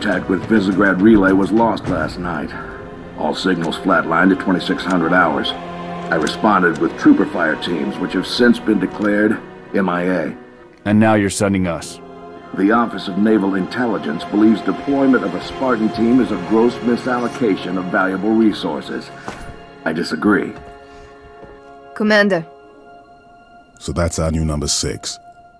Contact with Visegrad Relay was lost last night. All signals flatlined at 2600 hours. I responded with trooper fire teams, which have since been declared MIA. And now you're sending us. The Office of Naval Intelligence believes deployment of a Spartan team is a gross misallocation of valuable resources. I disagree. Commander. So that's our new number 6.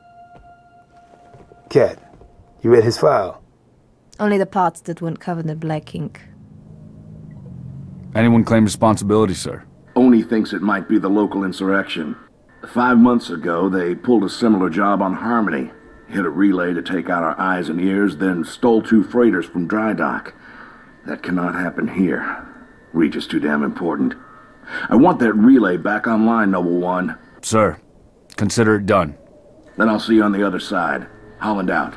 Cat, you read his file? Only the parts that weren't covered in black ink. Anyone claim responsibility, sir? Oni thinks it might be the local insurrection. 5 months ago, they pulled a similar job on Harmony. Hit a relay to take out our eyes and ears, then stole 2 freighters from dry dock. That cannot happen here. Reach is too damn important. I want that relay back online, Noble One. Sir, consider it done. Then I'll see you on the other side. Holland out.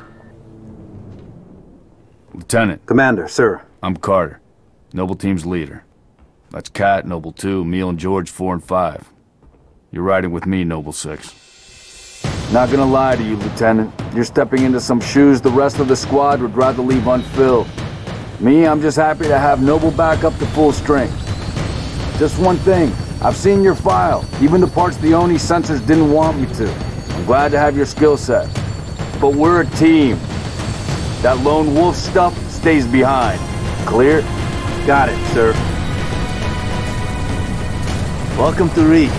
Lieutenant. Commander, sir. I'm Carter, Noble Team's leader. That's Cat, Noble 2, Emil and George 4 and 5. You're riding with me, Noble 6. Not gonna lie to you, Lieutenant. You're stepping into some shoes the rest of the squad would rather leave unfilled. Me, I'm just happy to have Noble back up to full strength. Just one thing, I've seen your file, even the parts the Oni sensors didn't want me to. I'm glad to have your skill set. But we're a team. That lone wolf stuff stays behind. Clear? Got it, sir. Welcome to Reach.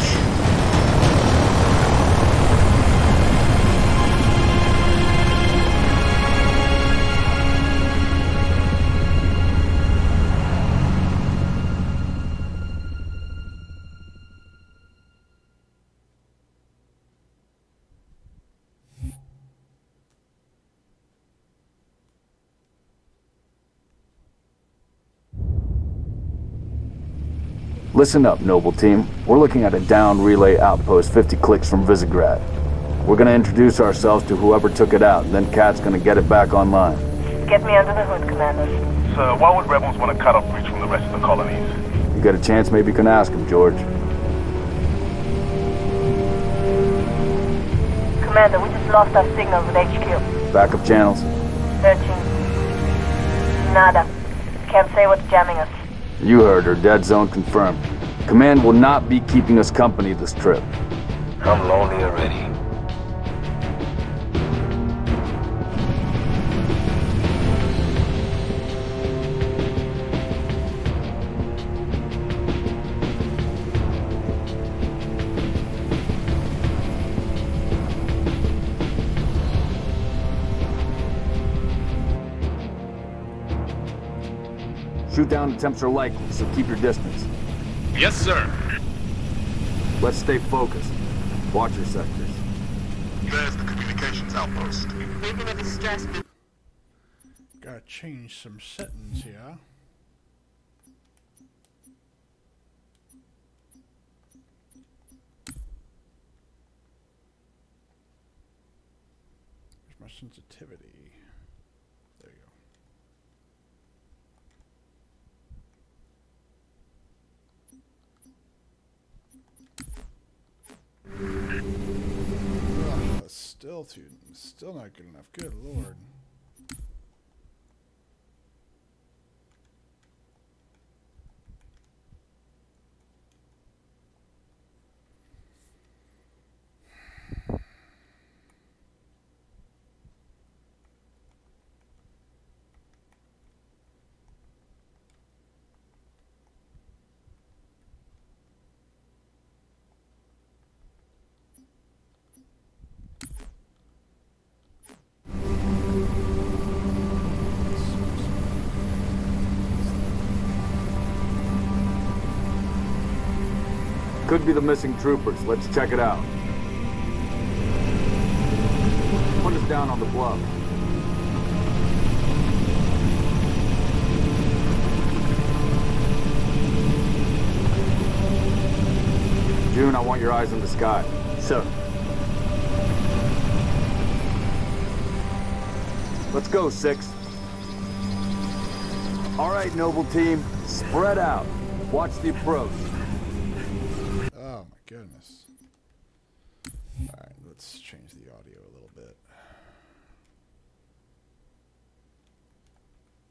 Listen up, Noble Team. We're looking at a down relay outpost 50 clicks from Visegrad. We're gonna introduce ourselves to whoever took it out, and then Cat's gonna get it back online. Get me under the hood, Commander. Sir, why would rebels want to cut off Reach from the rest of the colonies? You get a chance, maybe you can ask him, George. Commander, we just lost our signal with HQ. Backup channels? Searching. Nada. Can't say what's jamming us. You heard her. Dead zone confirmed. Command will not be keeping us company this trip. I'm lonely already. Shoot-down attempts are likely, so keep your distance. Yes, sir. Let's stay focused. Watch your sectors. There's the communications outpost. Leaving a distress. Gotta change some settings here. Where's my sensitivity? There you go. Ugh, still not good enough. Good lord. Could be the missing troopers. Let's check it out. Put us down on the bluff. June, I want your eyes on the sky. Sir. Let's go, 6. All right, Noble Team. Spread out. Watch the approach. Oh my goodness. Alright, let's change the audio a little bit.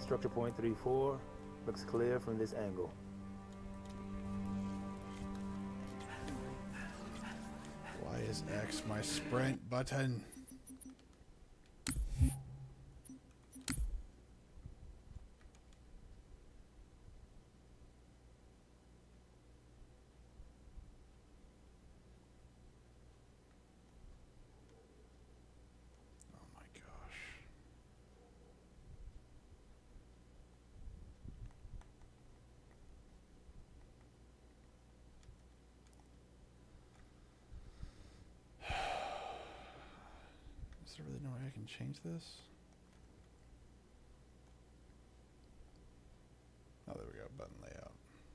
Structure point 3-4. Looks clear from this angle. Why is X my sprint button? Oh my gosh. Is there really no way I can change this? Oh, there we go, button layout.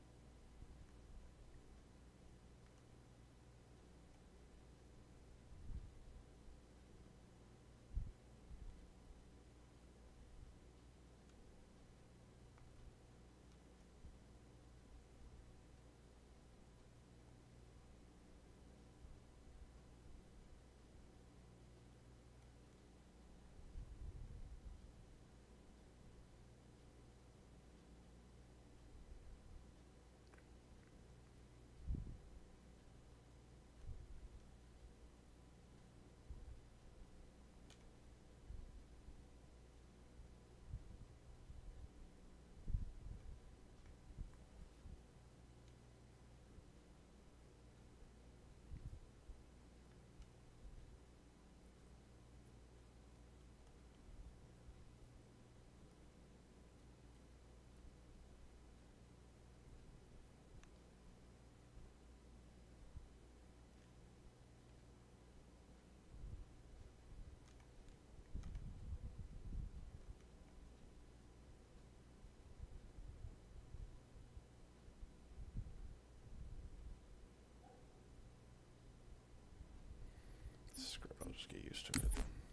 Screw it, I'll just get used to it.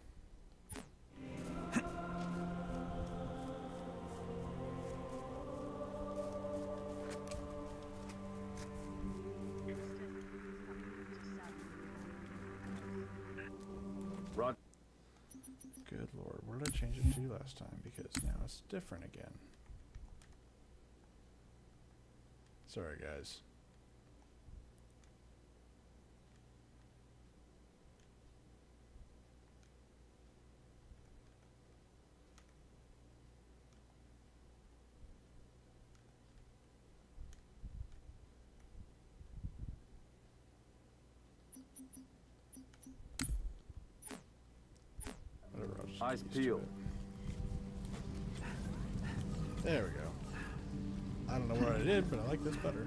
Rod. Good lord, what did I change it to last time? Because now it's different again. Sorry, guys. Whatever, I'll just Eyes get used to peeled. it. There we go. I don't know what I did, but I like this better.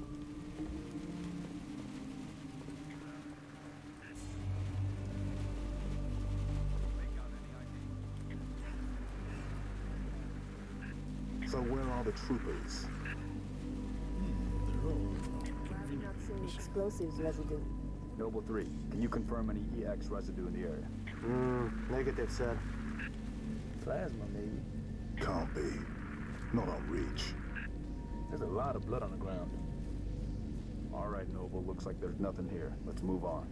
So where are the troopers? They're all I'm not seeing convenient. explosives residue. Noble 3, can you confirm any EX residue in the area? Negative, sir. Plasma, maybe. Can't be. Not on Reach. There's a lot of blood on the ground. All right, Noble, looks like there's nothing here. Let's move on.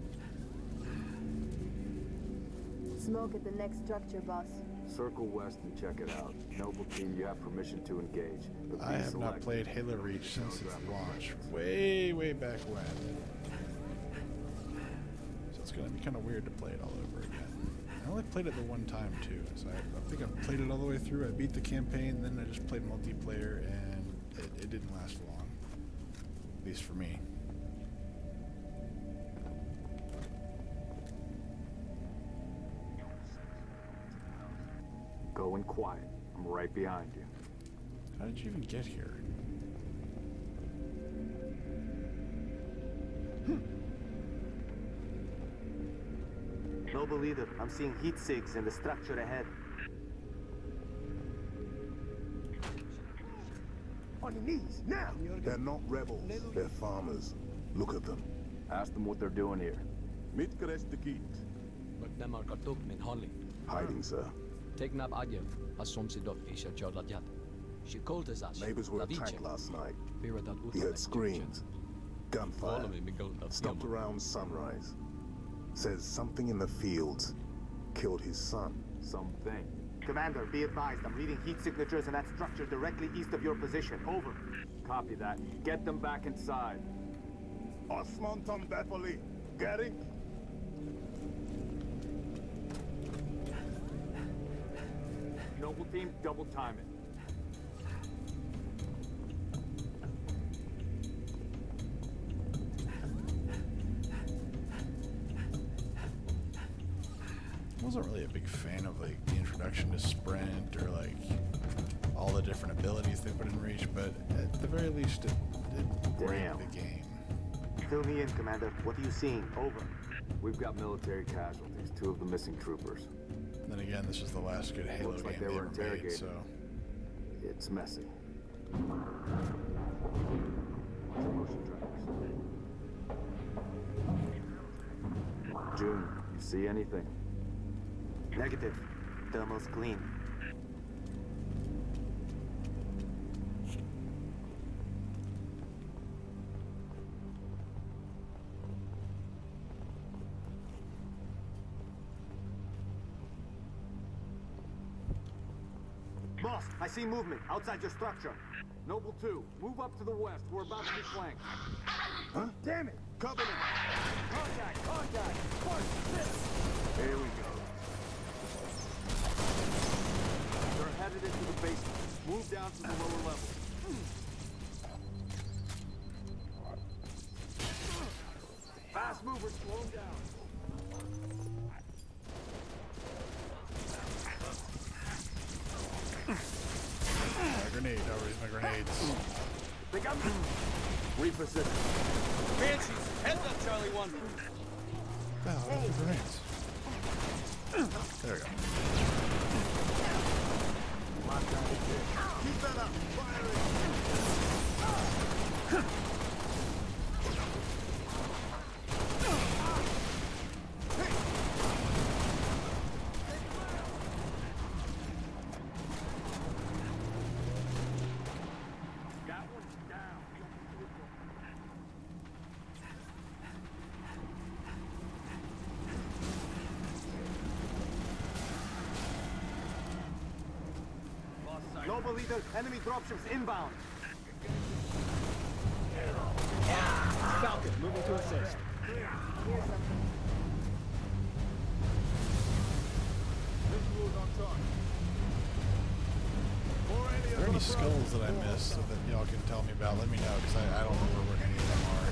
Smoke at the next structure, boss. Circle west and check it out. Noble team, you have permission to engage. But I be have not selective. played Halo Reach since its launch. Way back when. So it's gonna be kind of weird to play it all over again. I only played it the one time too, so I think I played it all the way through. I beat the campaign, then I just played multiplayer, and it didn't last long. At least for me. Going quiet. I'm right behind you. How did you even get here? Noble leader, I'm seeing heat sigs in the structure ahead. On your knees, now! They're not rebels. They're farmers. Look at them. Ask them what they're doing here. Nämä kartuk min halli. Hiding, sir. Tegnab adjev, asomsidot isha jodladjat. She called us as Neighbors were attacked last night. He heard screams. Gunfire. Stopped around sunrise. Says something in the fields killed his son. Something. Commander, be advised. I'm reading heat signatures in that structure directly east of your position. Over. Copy that. Get them back inside. Osman Tom Bepoli. Gary? Noble team, double time it. I wasn't really a big fan of like the introduction to sprint or like all the different abilities they put in Reach, but at the very least it did break the game. Fill me in, Commander. What are you seeing? Over. We've got military casualties, 2 of the missing troopers. Then again, this is the last good Halo Looks game like they they were ever made, interrogated. so... It's messy. June, you see anything? Negative. Thermal's clean. Boss, I see movement outside your structure. Noble 2, move up to the west. We're about to be flanked. Huh? Damn it! Covenant! Contact! Contact! Here we go. They're headed into the basement. Move down to the lower level. Fast movers, slow them down. My grenade, I'll raise my grenades. They got me. Reposition. Banshees, heads up, Charlie 1. Oh, hey. The grenades. There we go. Keep that up! Firing! Noble leader, enemy dropships inbound. Falcon, moving to assist. Here's something. Visuals on target. Are there any skulls that I missed so that y'all can tell me about? Let me know, because I don't remember where any of them are.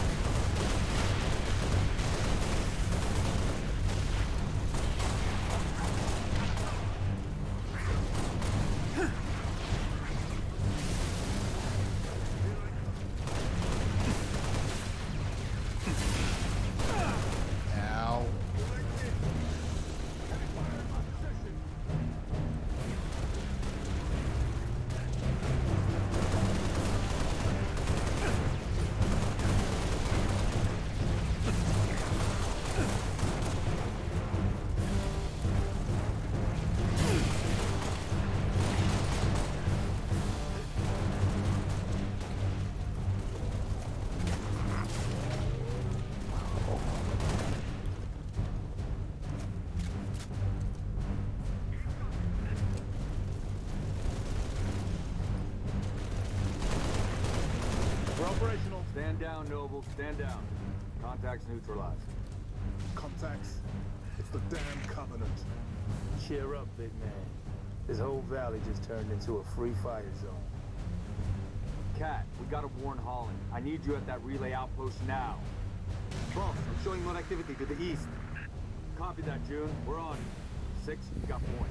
Operational. Stand down, Noble. Stand down. Contacts neutralized. Contacts? It's the damn Covenant. Cheer up, big man. This whole valley just turned into a free fire zone. Cat, we gotta warn Holland. I need you at that relay outpost now. Boss, I'm showing more activity to the east. Copy that, June. We're on. 6, you got point.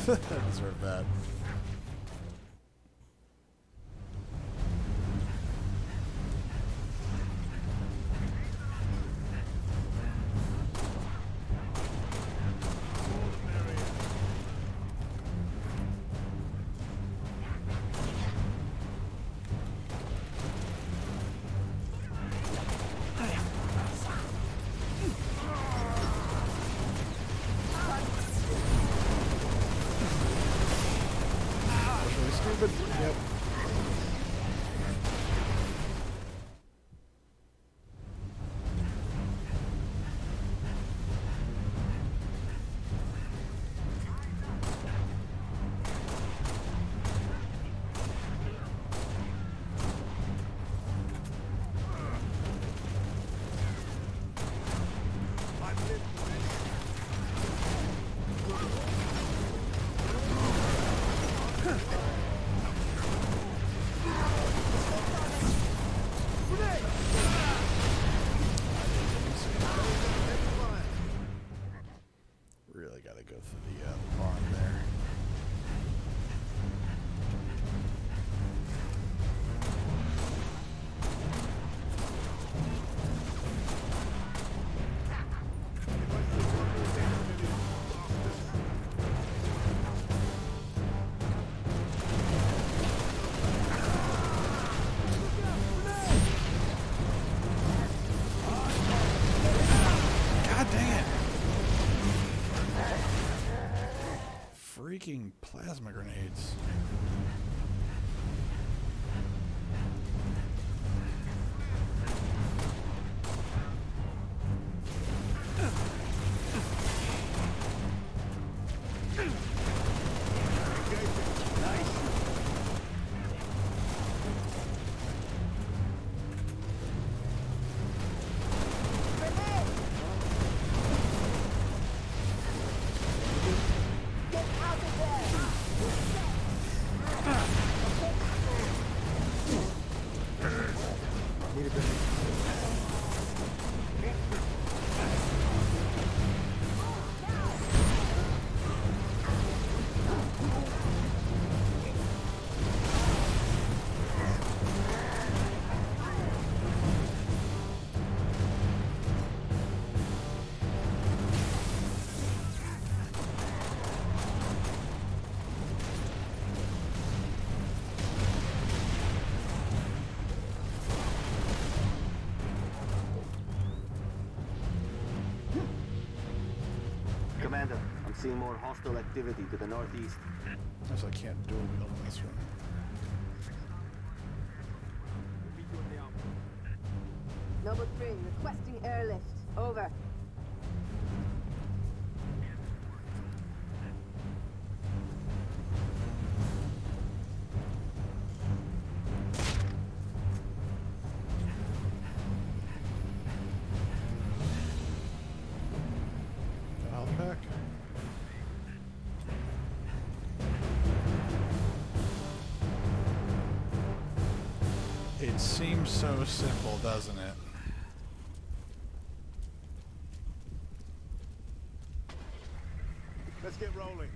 I deserve that. Yep. Really gotta go through the barn there. God dang it! Freaking plasma grenades. Commander, I'm seeing more hostile activity to the northeast. Guess I can't dual wield on this one. Noble 3, requesting airlift. Over. Health pack. It seems so simple, doesn't it? Let's get rolling.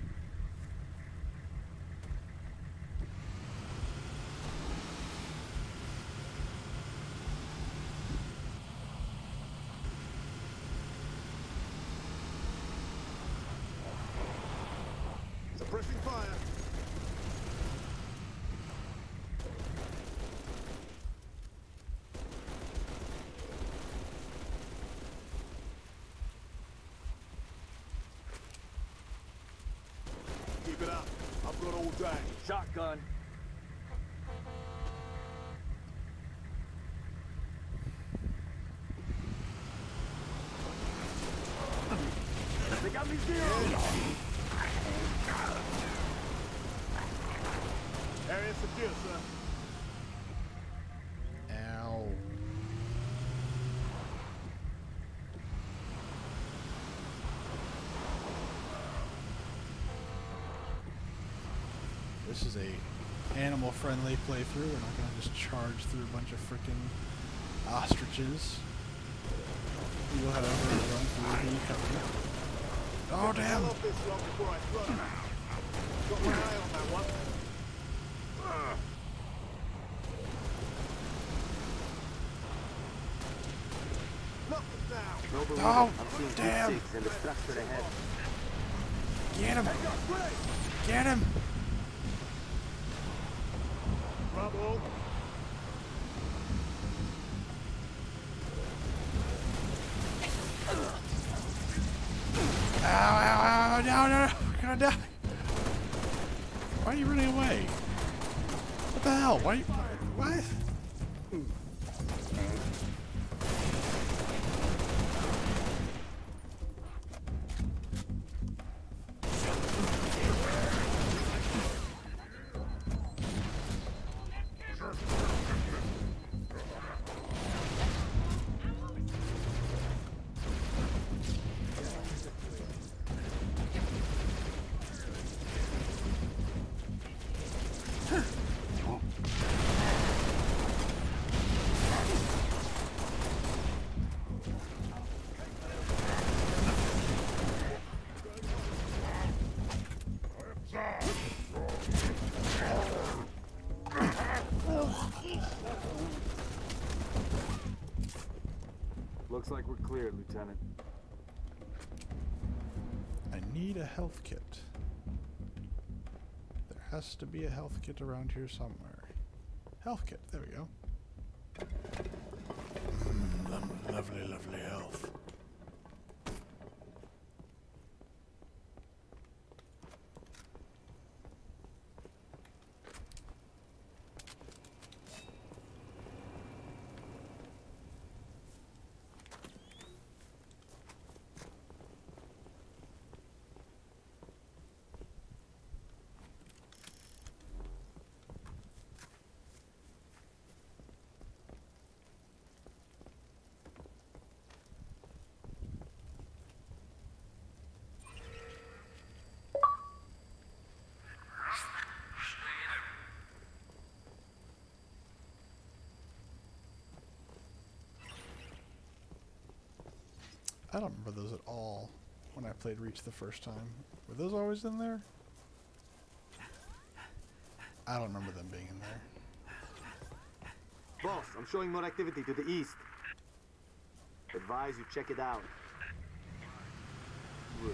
Suppressing fire. Keep it up. I've got all day. Shotgun. They got me zero. Area secure, sir. Ow. This is a animal-friendly playthrough. We're not gonna just charge through a bunch of frickin' ostriches. We'll head over and run through the cover. Oh damn! This long before I throw. Got my eye on that one. Knock it down. Oh, damn. And the structure ahead. Get him. Get him. Rubble. Ow, ow, ow, no, no, no, I'm gonna die. Why are you running away? What the hell? Why? What? Looks like we're clear, Lieutenant. I need a health kit. There has to be a health kit around here somewhere. Health kit, there we go. Lovely, lovely health. I don't remember those at all when I played Reach the first time. Were those always in there? I don't remember them being in there. Boss, I'm showing more activity to the east. Advise you check it out. Good.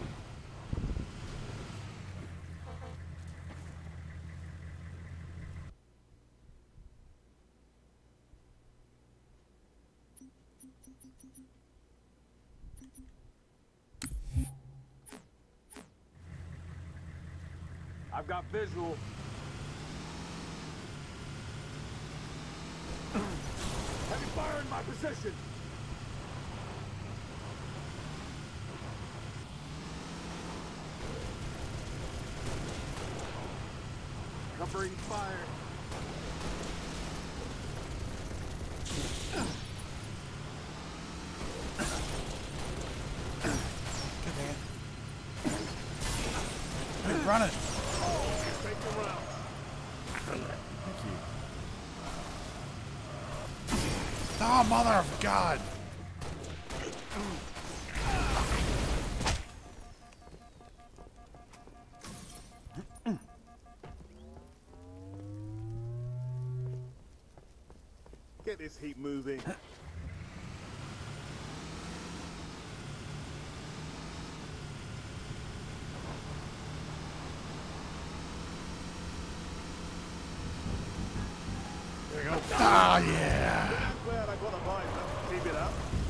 I've got visual. Heavy fire in my position. Covering fire. Good man. Hey, run it. Take the round. Thank you. Oh, mother of God! Get this heat moving. There we go. Ah, yeah! Glad I got a visor. Keep it up.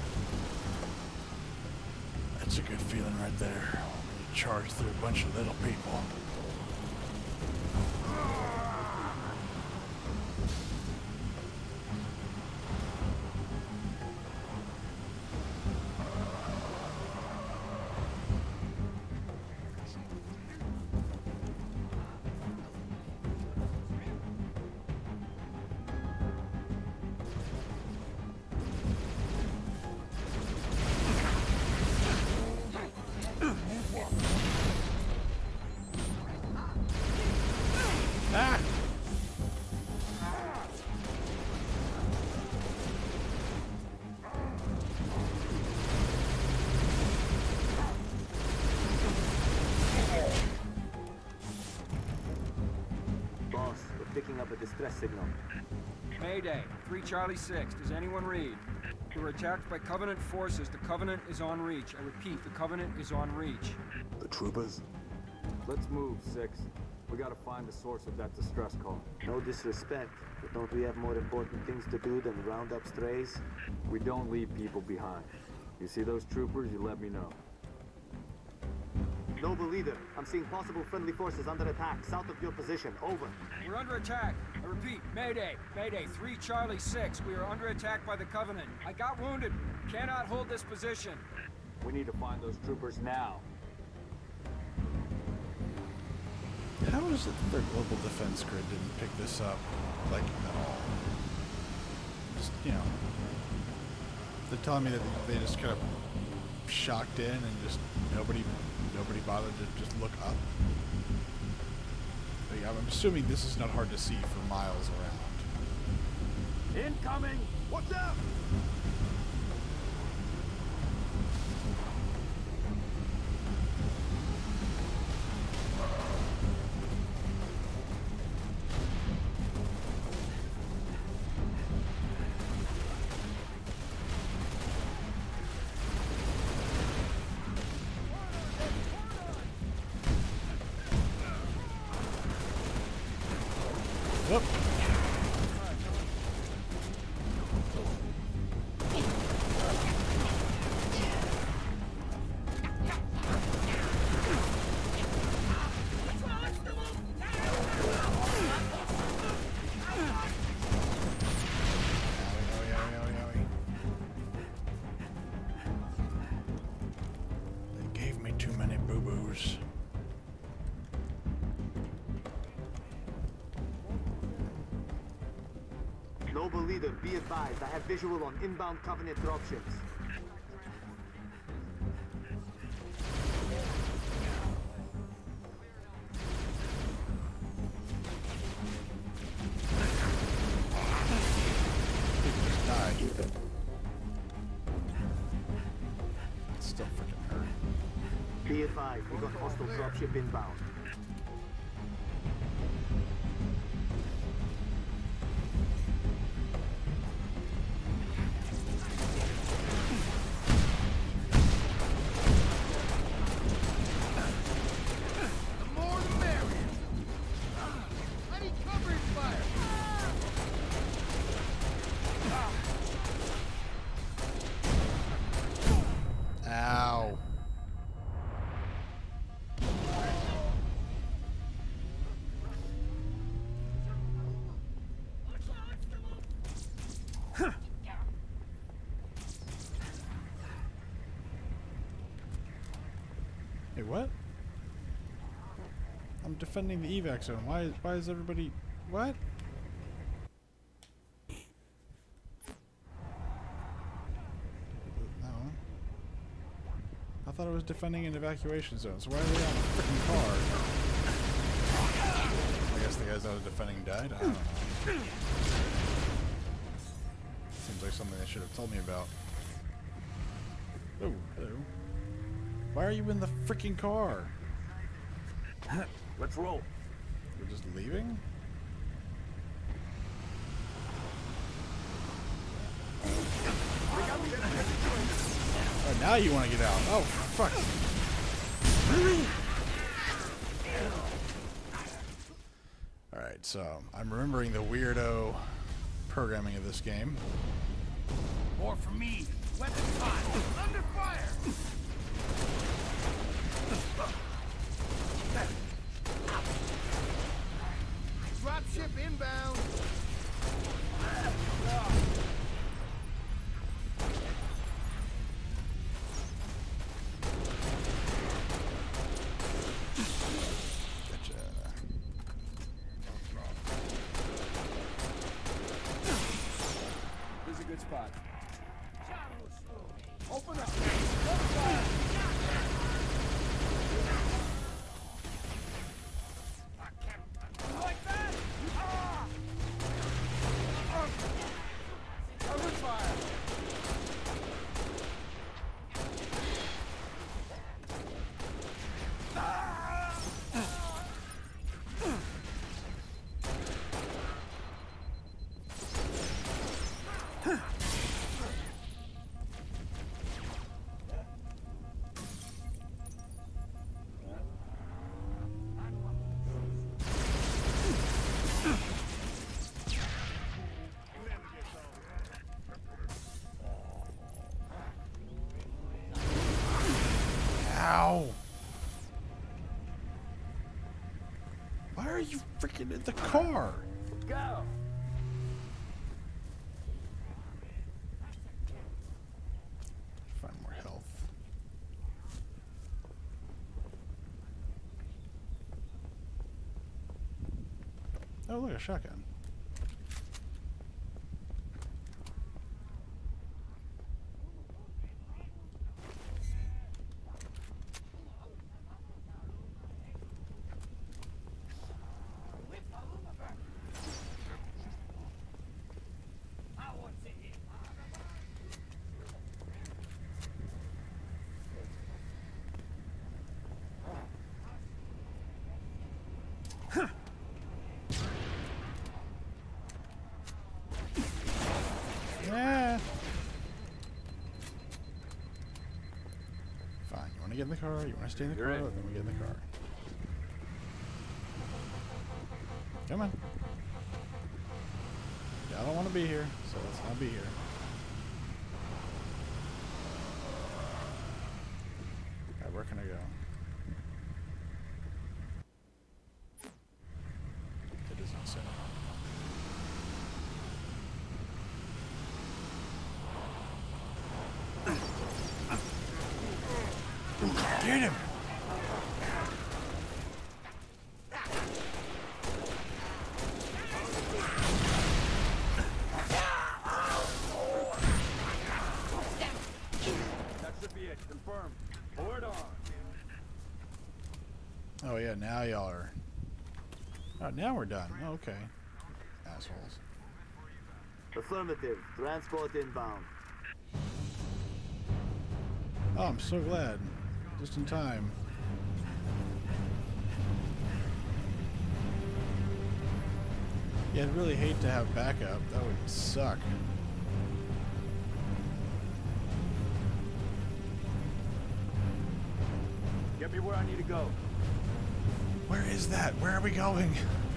That's a good feeling right there. When you charge through a bunch of little people. distress signal. Mayday, 3 Charlie 6. Does anyone read? We were attacked by Covenant forces. The Covenant is on reach. I repeat, the Covenant is on reach. The troopers? Let's move, 6. We gotta find the source of that distress call. No disrespect, but don't we have more important things to do than round up strays? We don't leave people behind. You see those troopers, you let me know. Noble leader, I'm seeing possible friendly forces under attack south of your position. Over. We're under attack. I repeat, Mayday. Mayday, 3 Charlie 6. We are under attack by the Covenant. I got wounded. Cannot hold this position. We need to find those troopers now. How is it their global defense grid didn't pick this up, like, at all? Just, you know, they're telling me that they just kind of shocked in and just nobody bothered to just look up. Like, I'm assuming this is not hard to see for miles around. Incoming! Watch out! Whoop. They gave me too many boo-boos. Noble leader, be advised, I have visual on inbound Covenant dropships. Just died. It's still freaking hurt. Be advised, we got hostile dropship inbound. Ow. Hey, what? I'm defending the evac zone. Why is everybody... What? No. I thought I was defending an evacuation zone, so why are they on a freaking car? I guess the guys I was defending died? I don't know. Seems like something they should have told me about. Oh, hello. Why are you in the freaking car? Let's roll. You're just leaving? Oh, now you want to get out. Oh, fuck. Alright, so I'm remembering the weirdo programming of this game. More for me. Weapon time. Under fire. Dropship inbound. Gotcha. This is a good spot. Open up. Like that? Cover fire. Ow! Why are you freaking in the car? Go! Find more health. Oh, look, a shotgun. Yeah. Fine. You want to get in the car? You want to stay in the car? Then we get in the car. Come on. Yeah, I don't want to be here, so let's not be here. Alright, where can I go? It doesn't say. Get him! That should be it. Confirmed. Board on. Oh yeah, now y'all are... Oh, now we're done. Oh, okay. Assholes. Affirmative. Transport inbound. Oh, I'm so glad. Just in time. Yeah, I'd really hate to have backup. That would suck. Get me where I need to go. Where is that? Where are we going?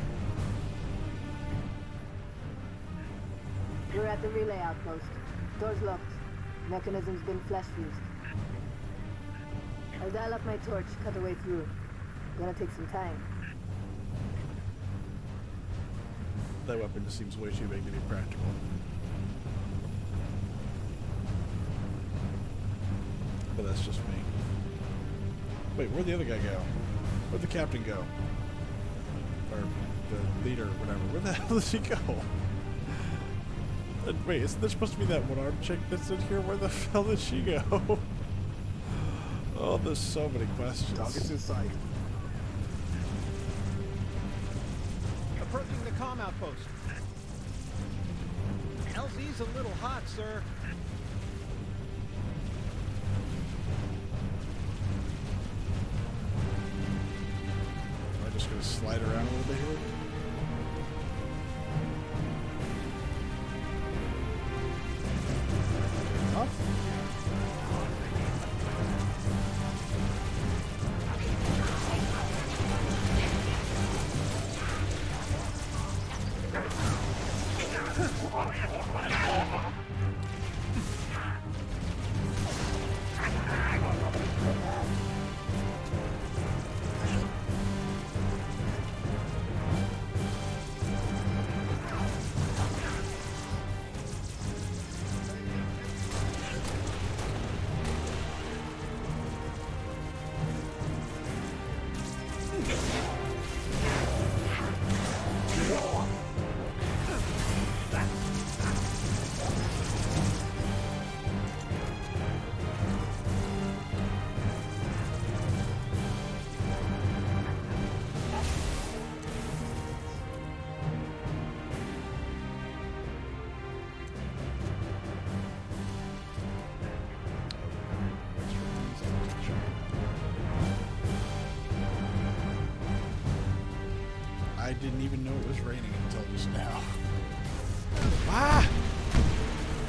You're at the relay outpost. Door's locked. Mechanism's been flash fused. I'll dial up my torch, cut a way through. Gonna take some time. That weapon just seems way too big to be practical. But that's just me. Wait, where'd the other guy go? Where'd the captain go? Or the leader, or whatever. Where the hell did he go? Wait, isn't there supposed to be that one-armed chick that's in here? Where the hell did she go? Oh, there's so many questions. Target's in sight. Approaching the comm outpost. LZ's a little hot, sir. Am I just gonna slide around a little bit here? Off? I didn't even know it was raining until just now. Ah!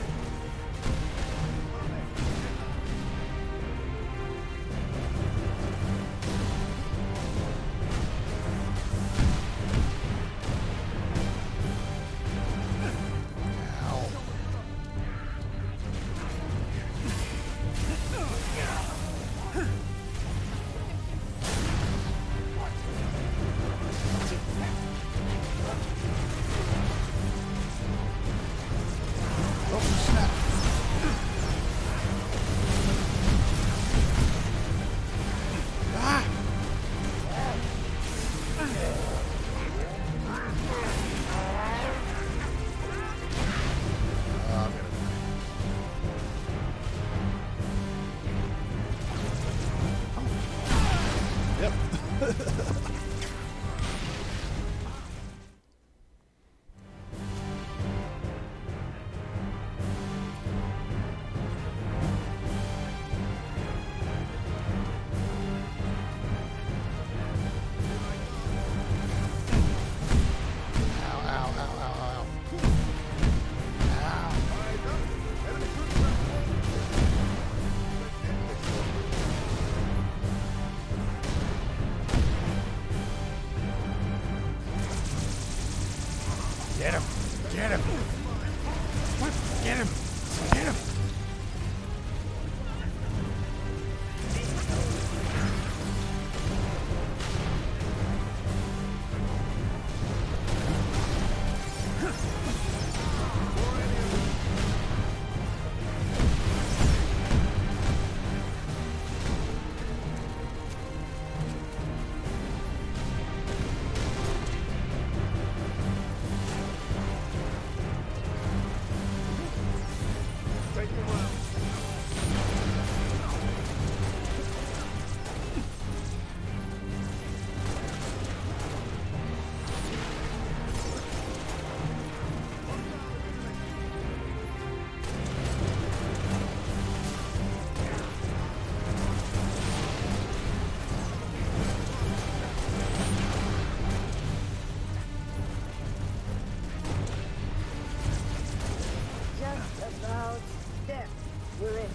About there. We're in.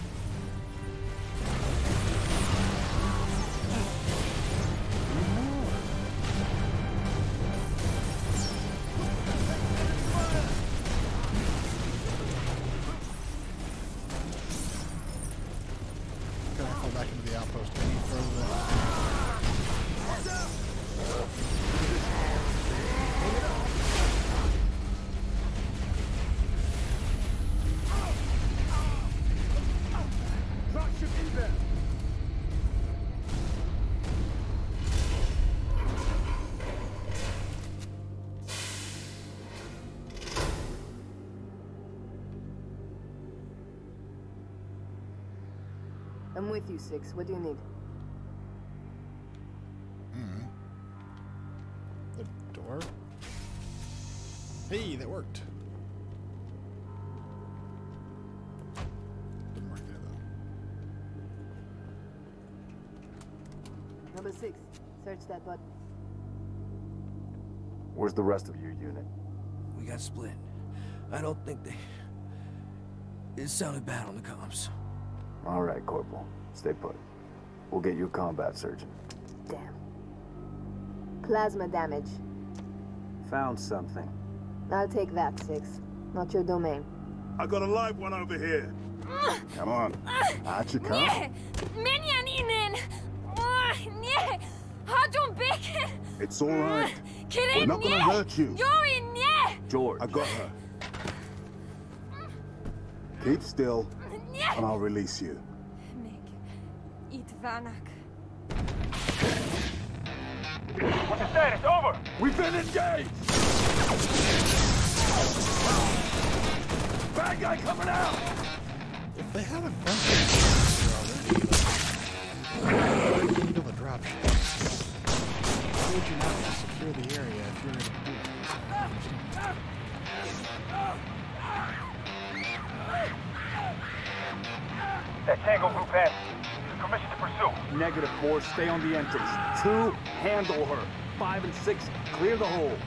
Can I fall back into the outpost any further? I'm with you, Six. What do you need? The door? Hey, that worked. Didn't work there, though. Number 6. Search that button. Where's the rest of your unit? We got split. I don't think they... It sounded bad on the comms. All right, Corporal. Stay put. We'll get you a combat surgeon. Damn. Plasma damage. Found something. I'll take that, Six. Not your domain. I got a live one over here. Come on. Out you come. Nie! Minion inen! Nie! Hadun bek! It's all right. Kirin, We're not gonna hurt you. Yori, nie! George. I got her. Keep still, and I'll release you. Eat Vanak. What's the status? Over! We've been engaged! Bad guy coming out! If they had a bunch of already, like, need all the drop ships. Why would you not just secure the area if you're going to do it? That Tango group has permission to pursue. Negative, 4. Stay on the entrance. 2. Handle her. 5 and 6. Clear the hole.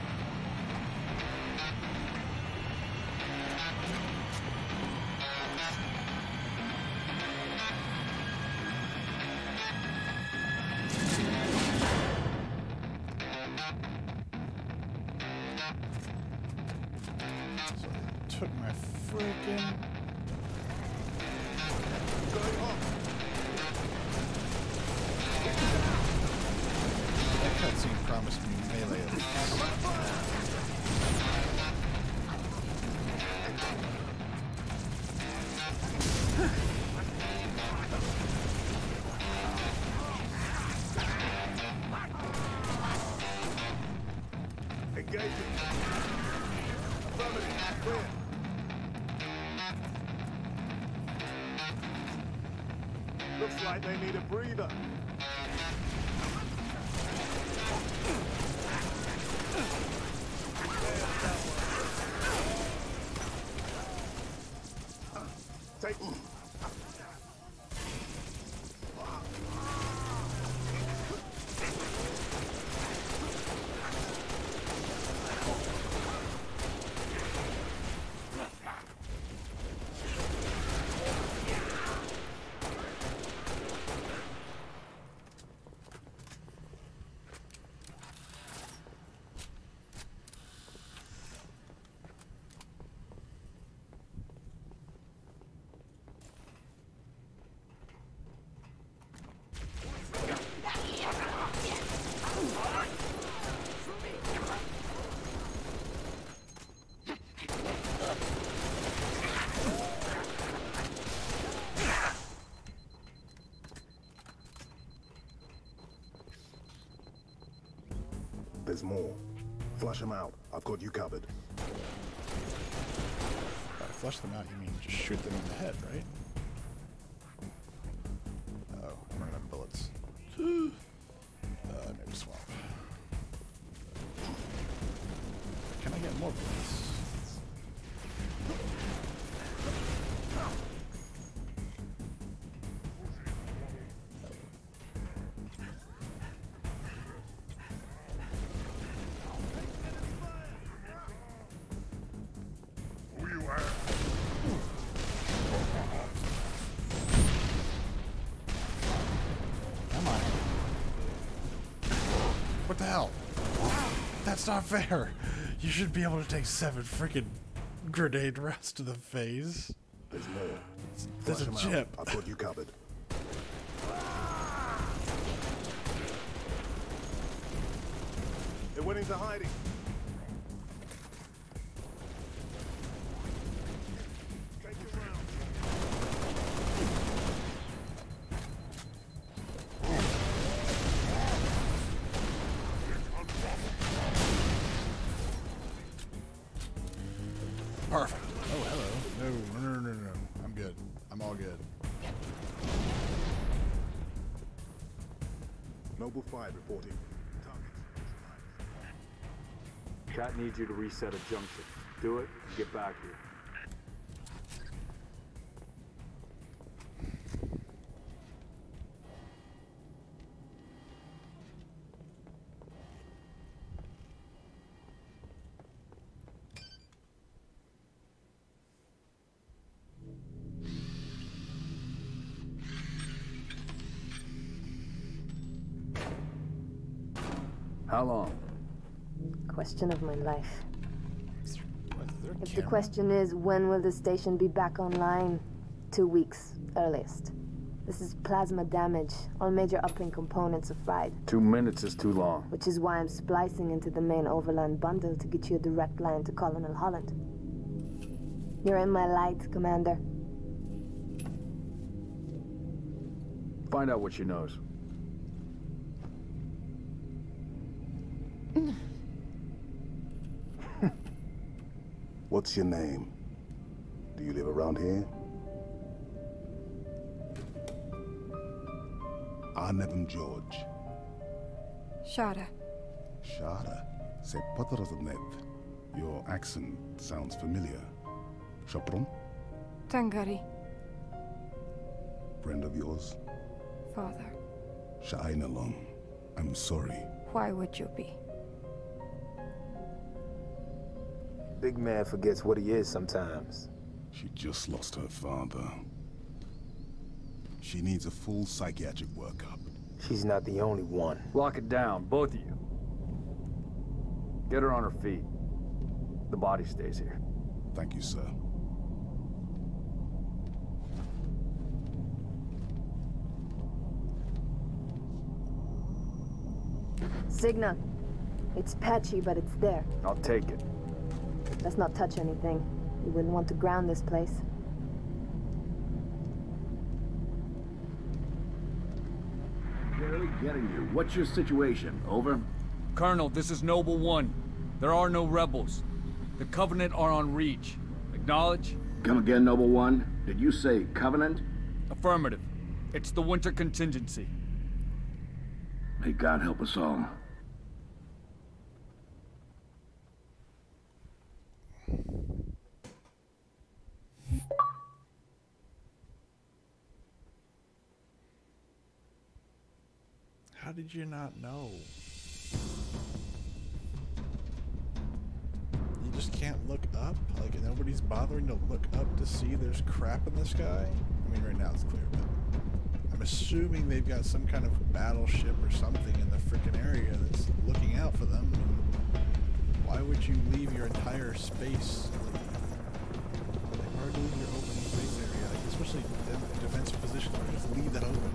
So took my freaking... That cutscene promised me melee at Engaging. Affirmative. Clear. Looks like they need a breather. Take. There's more. Flush them out. I've got you covered. By flush them out, you mean just shoot them in the head, right? Oh, I'm running out of bullets. Maybe swap. Can I get more bullets? the hell? That's not fair. You should be able to take 7 freaking grenade rounds to the face. There's more. There's a chip. I've got you covered. They went into hiding. Take your round. Perfect. Oh, hello. No. I'm good. I'm all good. Noble 5 reporting. Cat needs you to reset a junction. Do it and get back here. How long? Question of my life. If the question is, when will the station be back online? 2 weeks, earliest. This is plasma damage. All major uplink components are fried. 2 minutes is too long. Which is why I'm splicing into the main overland bundle to get you a direct line to Colonel Holland. You're in my light, Commander. Find out what she knows. What's your name? Do you live around here? Arnhem George. Shara. Shara? C'est pas net. Your accent sounds familiar. Chopron? Tangari. Friend of yours? Father. Sha'ainalong. I'm sorry. Why would you be? Big man forgets what he is sometimes. She just lost her father. She needs a full psychiatric workup. She's not the only one. Lock it down, both of you. Get her on her feet. The body stays here. Thank you, sir. Signal. It's patchy, but it's there. I'll take it. Let's not touch anything. You wouldn't want to ground this place. Barely getting you. What's your situation? Over? Colonel, this is Noble 1. There are no rebels. The Covenant are on Reach. Acknowledge? Come again, Noble 1. Did you say Covenant? Affirmative. It's the winter contingency. May God help us all. How did you not know? You just can't look up? Like, nobody's bothering to look up to see there's crap in the sky? I mean, right now it's clear, but I'm assuming they've got some kind of battleship or something in the frickin' area that's looking out for them. And why would you leave your entire space? Like, why would you leave your open space area? Like, especially defensive positions, where just leave that open.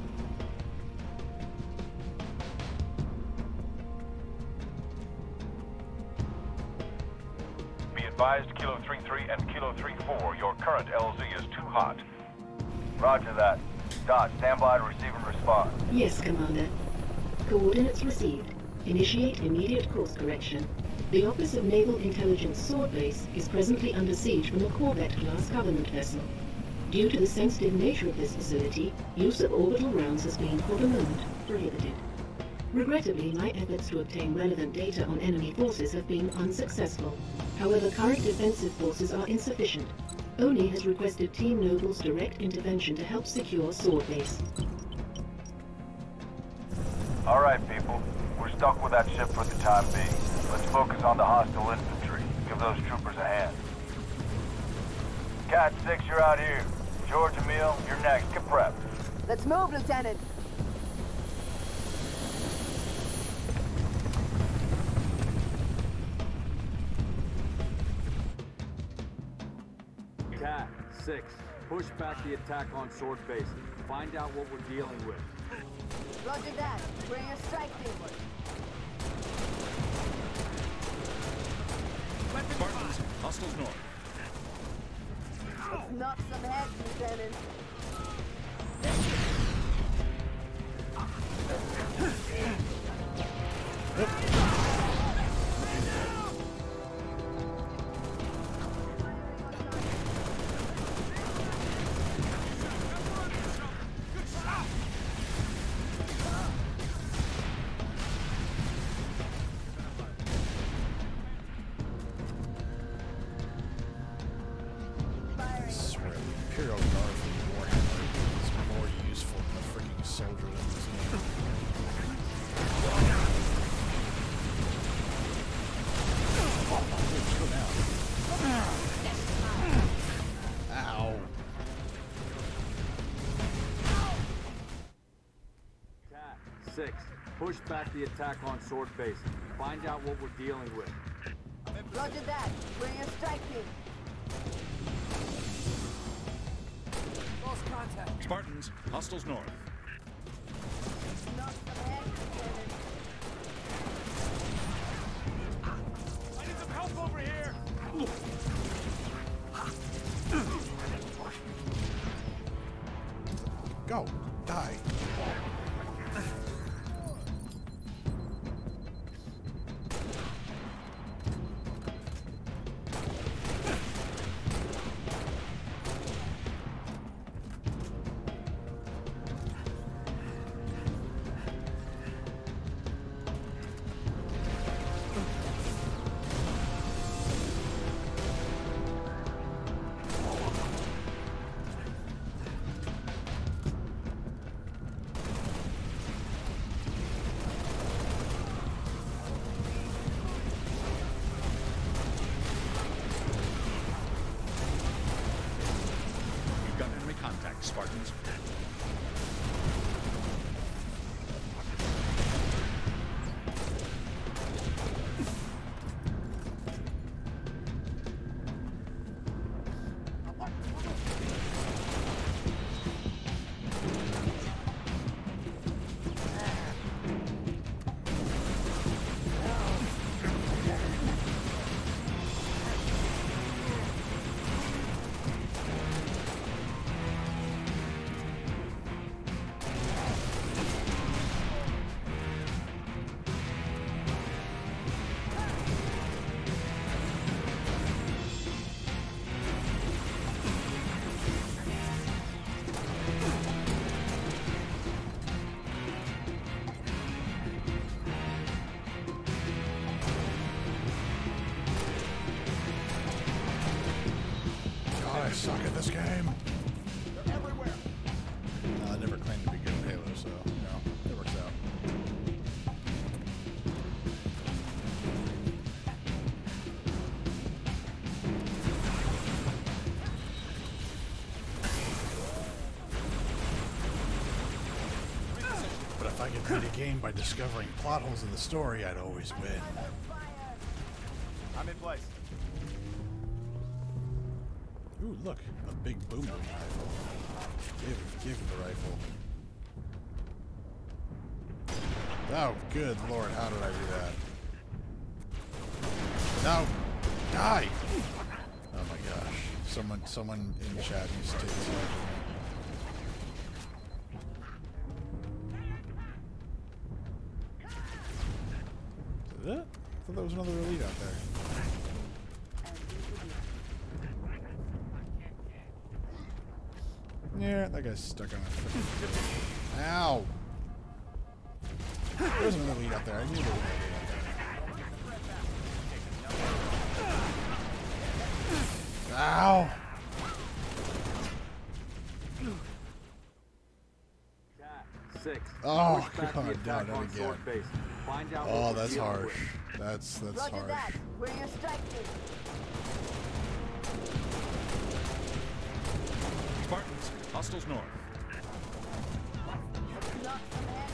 Advised Kilo 3-3 and Kilo 3-4, your current LZ is too hot. Roger that. Dot, stand by to receive and respond. Yes, Commander. Coordinates received. Initiate immediate course correction. The Office of Naval Intelligence Sword Base is presently under siege from a Corvette-class Covenant vessel. Due to the sensitive nature of this facility, use of orbital rounds has been, for the moment, prohibited. Regrettably, my efforts to obtain relevant data on enemy forces have been unsuccessful. However, current defensive forces are insufficient. ONI has requested Team Noble's direct intervention to help secure Sword Base. All right, people. We're stuck with that ship for the time being. Let's focus on the hostile infantry. Give those troopers a hand. Cat 6, you're out here. George, Emile, you're next. Get prepped. Let's move, Lieutenant. Cat 6, push back the attack on Sword Base. Find out what we're dealing with. Roger that. Bring your strike team. Spartans, hostiles north. Let's knock some heads, Lieutenant. Imperial Guard from Warhammer is more useful than the freaking soldier in this game. Go down. Ow. Cat 6, push back the attack on Sword Base. Find out what we're dealing with. Roger that. Bring your strike team. Contact. Spartans, hostiles north. Knock some heads, Lieutenant. I need some help over here! Go. Die. Spartans. I suck at this game. They're everywhere. I never claimed to be good at Halo, so no, it works out. But if I could beat a game by discovering plot holes in the story, I'd always win. I'm in place. Ooh, look, a big boom boom rifle. Give the rifle. Oh, good lord, how did I do that? No! Die! Oh my gosh. Someone in the chat needs to take this away from me. Is that it? I thought there was another elite out there. Yeah, that guy's stuck on it. Ow! There's another lead out there. I knew there was another lead out there. Ow! Cat 6. Oh, god, down it again. Oh, that's harsh. That's harsh. That. We're your strike team. Spartans, hostiles north. Knock some heads.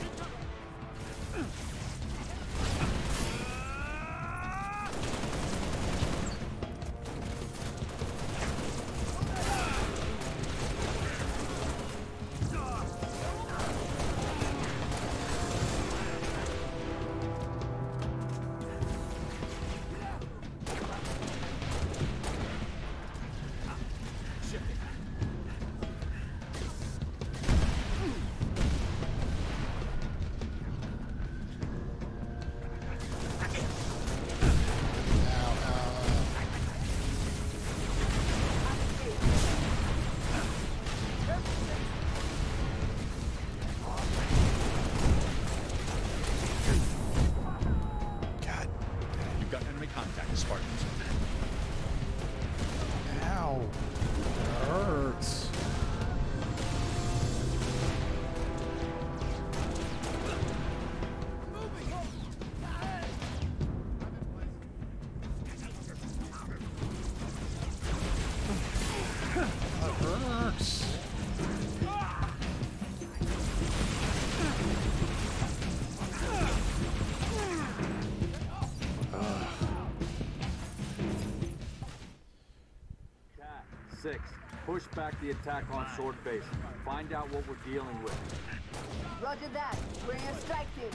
push back the attack on Sword Base. Find out what we're dealing with. Roger that. Bring your strike team.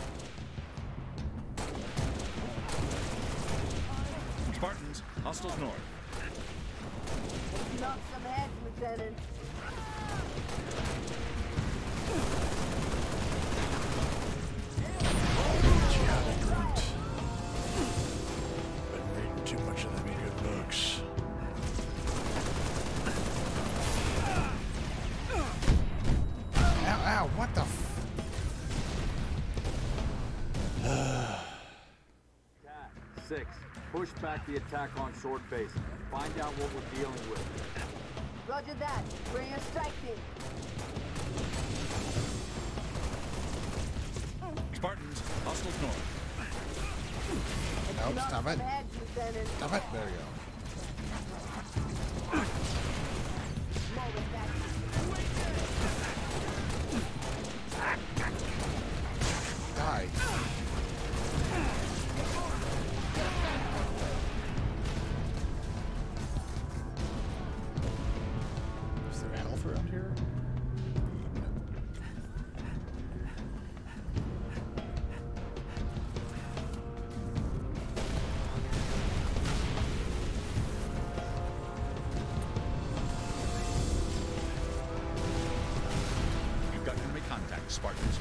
Spartans, hostiles north. Let's knock some heads, Lieutenant. Been reading too much of them good books. Ow, ow, what the Cat 6, push back the attack on Sword Base. Find out what we're dealing with. Roger that. Bring your strike team. Spartans, hostiles north. No, Knock stop some it. heads, Lieutenant. Stop it. There we go. More with that. Die. Is there health around here? You've got enemy contact, Spartans.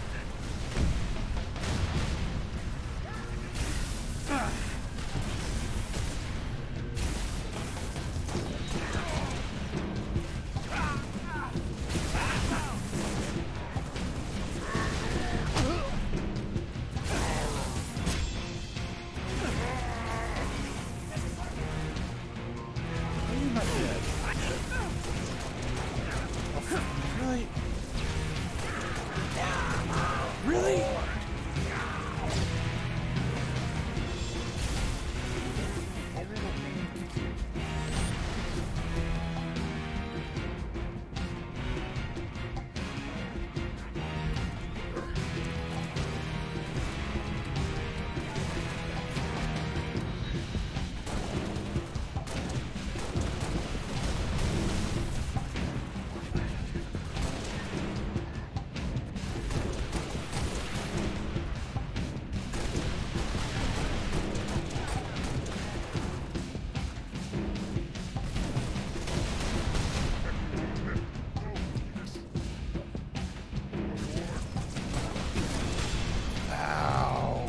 Really? Really? Ow.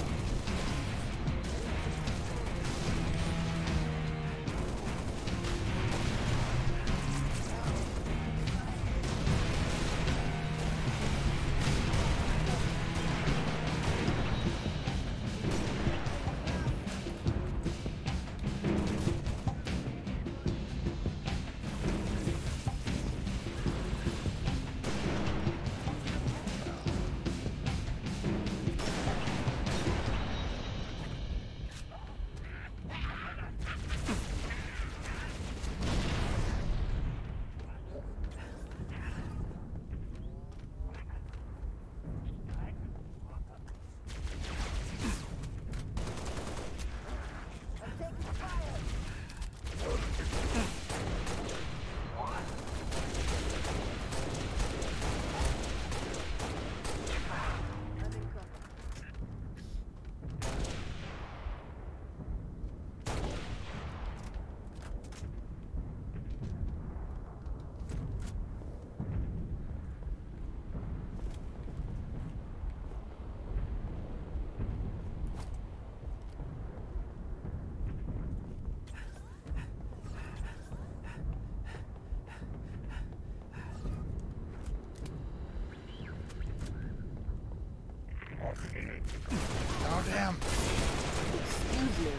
Oh, damn. Excuse me.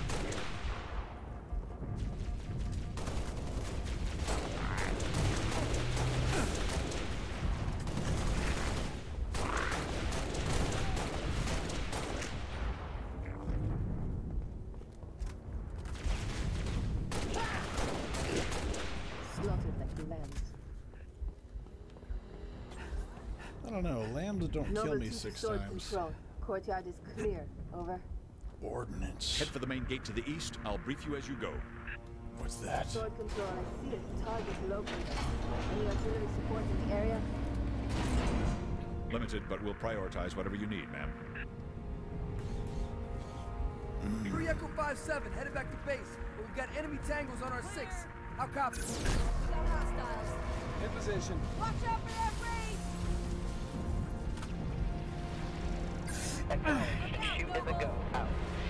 Slaughtered like the lambs. I don't know. Lambs don't kill Noble me to 6 sword times. Control. Courtyard is clear. Over. Ordnance. Head for the main gate to the east. I'll brief you as you go. What's that? Sword control, I see a target locally. Any artillery support in the area? Limited, but we'll prioritize whatever you need, ma'am. 3 Echo 5-7, headed back to base. But we've got enemy tangles on our 6. How copy? Hostiles. In position. Watch out for that raid! Shoot in the go. Out.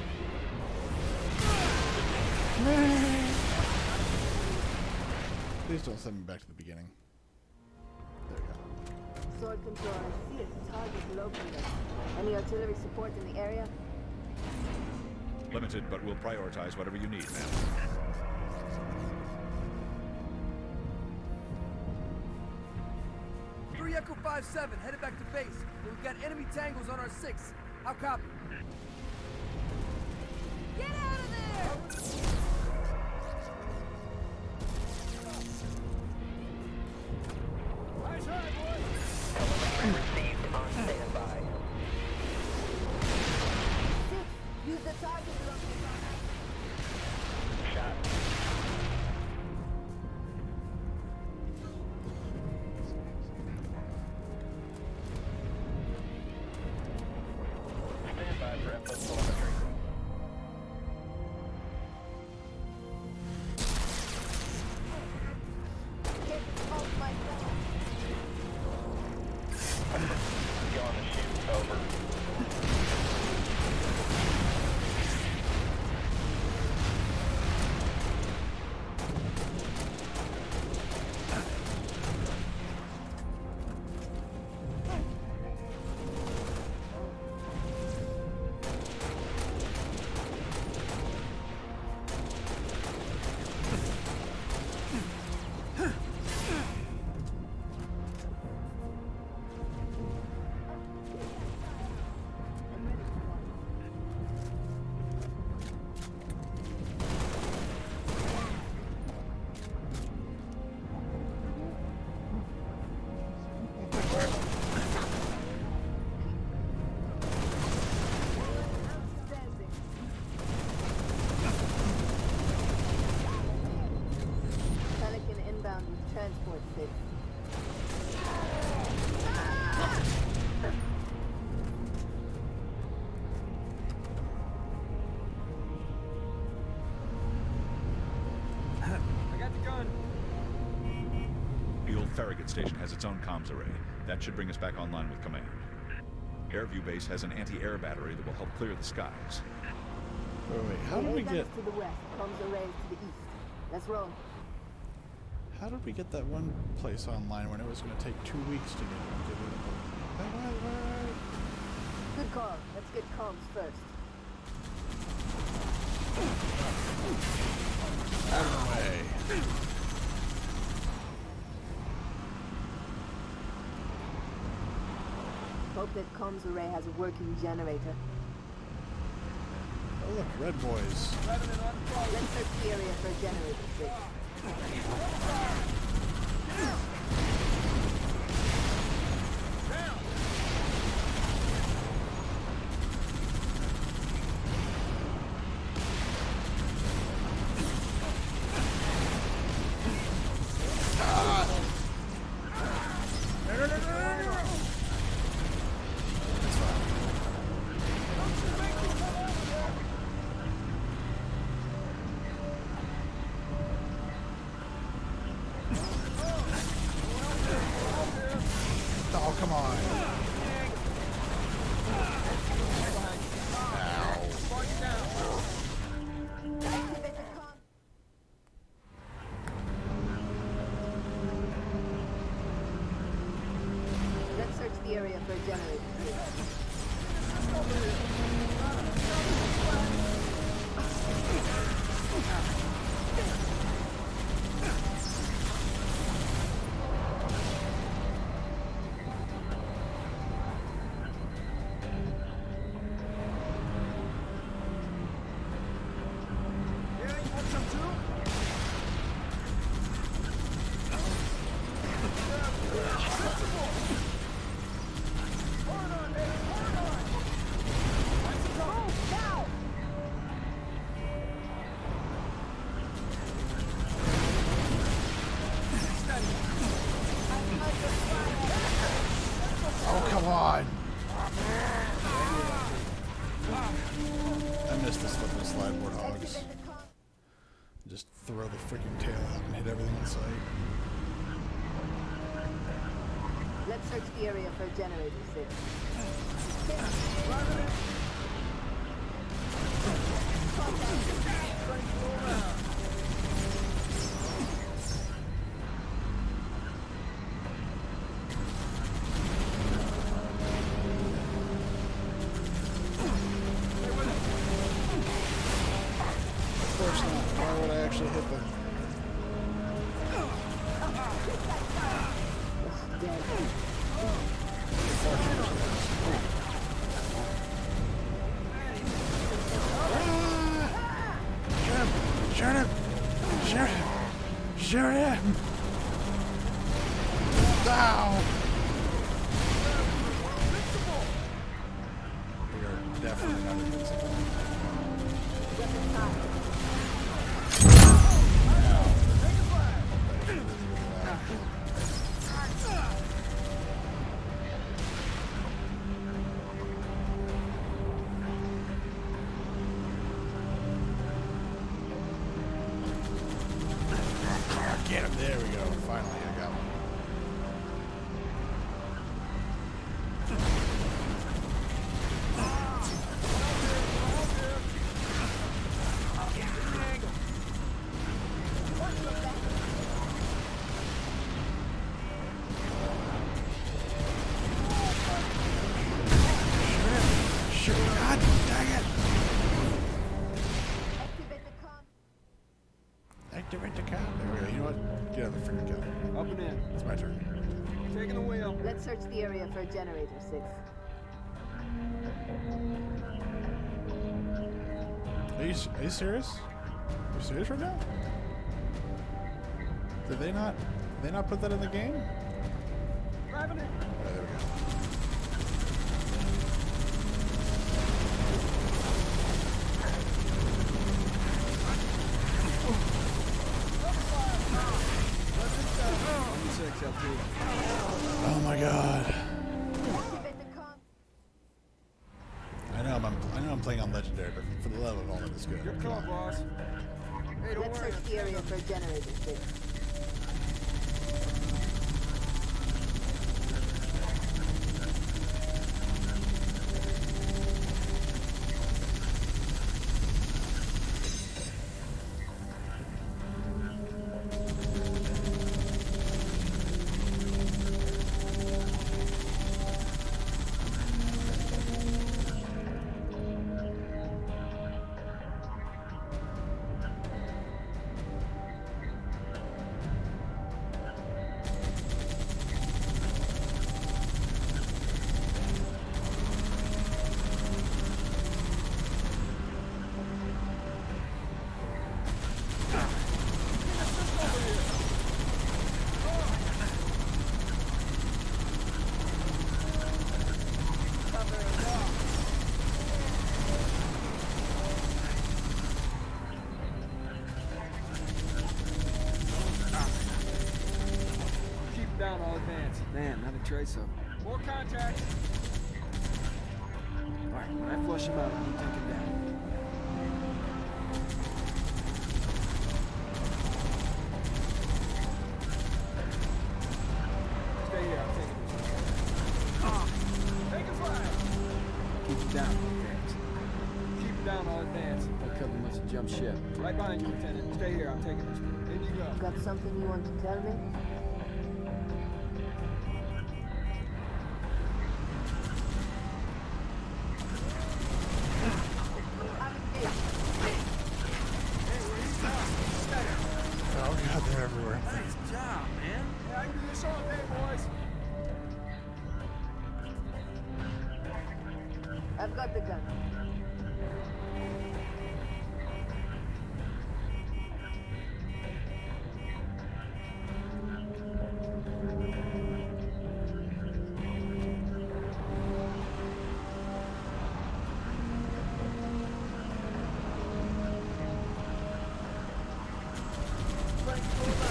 Please don't send me back to the beginning. There we go. Sword control, I see a target locally. Any artillery support in the area? Limited, but we'll prioritize whatever you need, ma'am. Echo 5-7, headed back to base. But we've got enemy tangles on our 6. How copy? Get out of there! Nice try, boys! Telemetry received on standby. Use the target Shot. Standby for input telemetry. Get off my phone. Go on the shoot. Over. Transport 6. I got the gun. The old Farragut station has its own comms array. That should bring us back online with command. Airview Base has an anti-air battery that will help clear the skies. Wait, how did we get... to the west, comms array to the east. Let's roll. How did we get that one place online when it was going to take 2 weeks to get it? Good call. Let's get comms first. Out of the way. Hope that comms array has a working generator. Oh look, red boys. Let's search the area for a generator, Six. Oh, come on. Let's search the area for a generator. Come on. I missed the slip and slide board hogs. Just throw the freaking tail out and hit everything in sight. Let's search the area for generator 6. Of course not. Why would I actually hit them? Shoot him! Shoot him! Shoot him! Ow! We are definitely not invincible. Get him. There we go. Finally, I got one. Shoot him. God dang it. Activate the cam. There we go. You know what? Get out of the freaking cam. Up and in. It's my turn. Taking the wheel. Let's search the area for generator 6. Are you serious? Are you serious right now? Did they not put that in the game? Grabbing it. Oh, there we go. Oh my god. I know I'm playing on legendary, but for the love of all that is good. Good call, boss. Hey, don't Let's worry. search the area for generator 6. Down, I'll advance. Man, not a trace of him. More contact. Alright, when I flush him out, you take him down. Stay here, I'll take him. Take a flag. Keep him down, I'll advance. Keep him down, I'll advance. That cover must have jumped ship. Right behind you, Lieutenant. Stay here, I'm taking this. In you go. Got something you want to tell me? Oh god, they're everywhere. Nice job, man. Yeah, I can do this all day, boys. I've got the gun.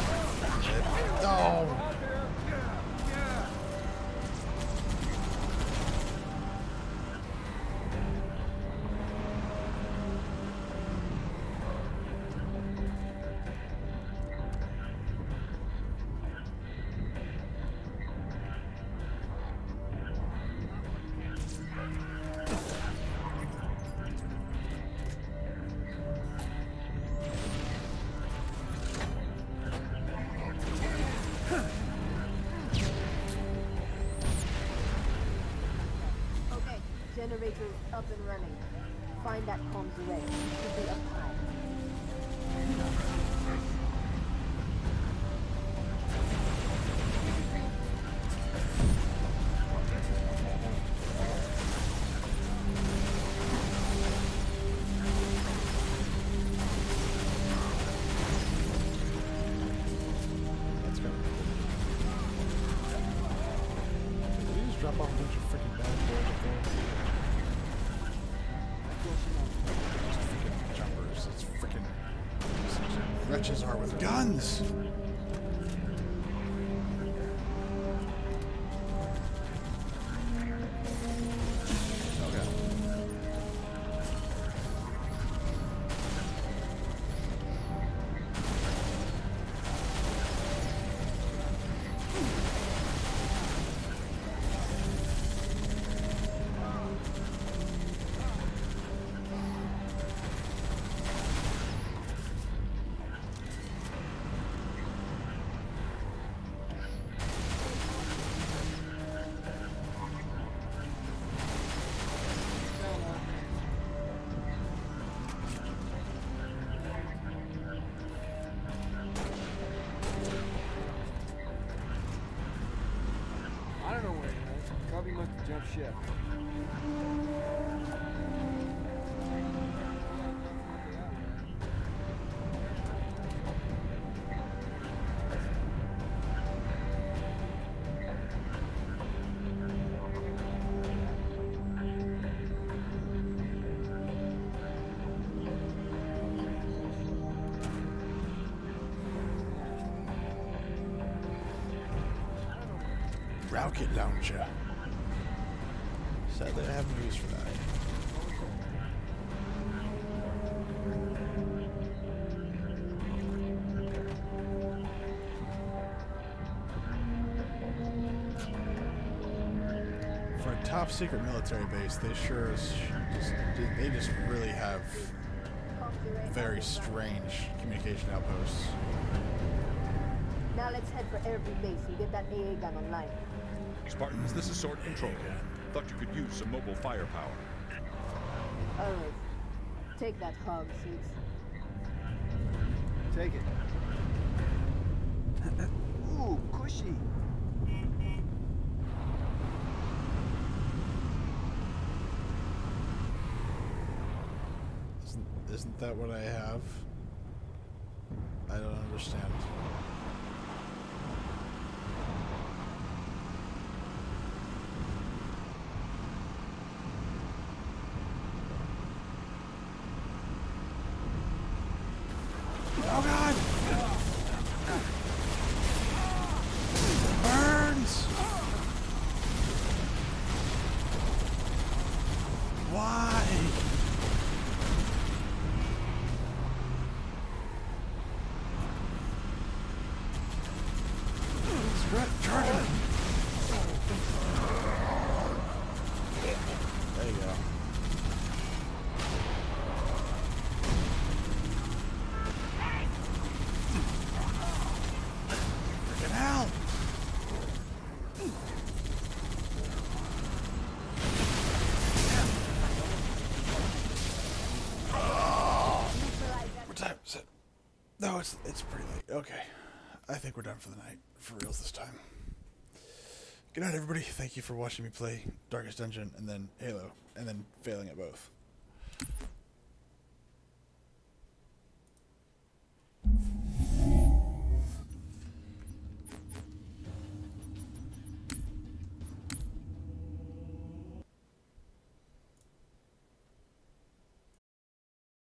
Oh. Generator is up and running. Find that comms array. It should be up high. Let's go. Did we just drop off a bunch of freaking bad boys up there? Just freaking jumpers. It's freaking wretches are with guns. I don't know where he went. Probably must have jumped ship. Rocket launcher. Sadly, I have no use for that. For a top secret military base, they sure as they just really have very strange communication outposts. Now let's head for Airbnb base and get that AA gun online. Spartans, this is Sword Control. Thought you could use some mobile firepower. Alright. Take that hog, Six. Take it. Ooh, cushy. Isn't that what I have? I don't understand. Oh God! Burns! Why? Charge him! There you go. Freaking hell! What time is it? No, it's pretty late. Okay. I think we're done for the night. For reals this time. Good night, everybody. Thank you for watching me play Darkest Dungeon and then Halo, and then failing at both.